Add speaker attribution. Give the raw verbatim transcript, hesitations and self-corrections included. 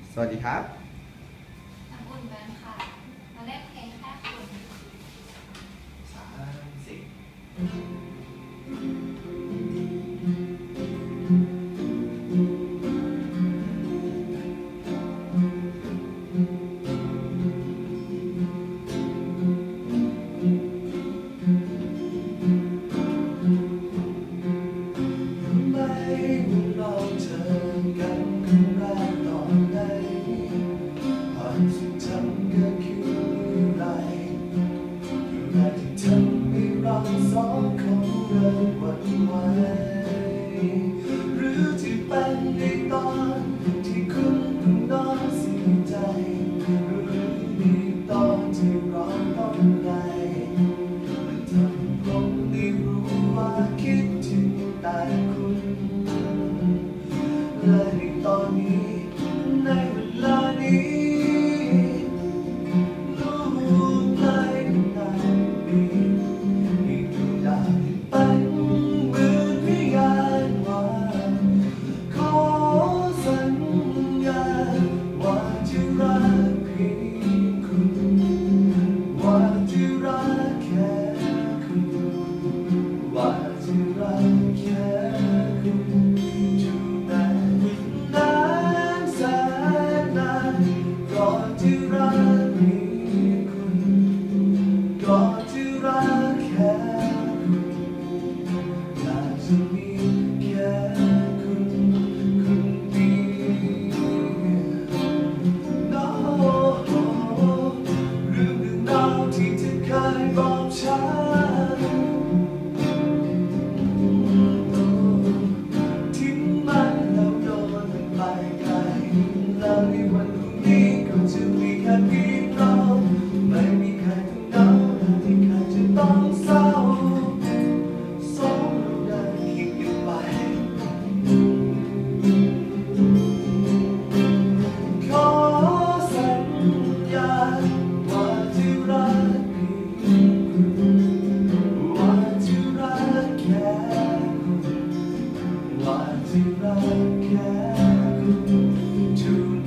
Speaker 1: สวัสดีครับ
Speaker 2: น้ำอุ่นแบนค่ะมาเล่นเพลงแค่คุณ
Speaker 1: สามสิบเราเจอกันครั้งแรกตอนไหนความทรงจำก็คืออะไรอะไรที่ทำให้เราสองคนเริ่มหวั่นไหวหรือที่เป็นในตอนที่คุณเพิ่งนอนเสียใจหรือในตอนที่เราต้องไกลมันทำผมได้รู้ว่าคิดถึงแต่คุณและในตอนนี้ในเวลานี้ลูกไหลนานปีให้ดูดาวเป็นเหมือนพยานว่าขอสัญญาว่าจะรักเพียงคุณว่าจะรักแค่คุณว่าจะรักแค่คุณก่อนที่รักมีคุณก่อนที่รักแค่คุณอยากจะมีแค่คุณคนเดียวเรื่องราวที่เธอเคยบอกฉันทิ้งมันแล้วโดนมันไปไกลแล้วในวันพรุ่งนี้ก็จะมีแค่เพียงเราไม่มีใครต้องเหงาไม่มีใครจะต้องเศร้าสองเราเดินคิดกันไปขอสัญญาว่าจะรักเพียงคุณว่าจะรักแค่คุณว่าจะรักแค่คุณ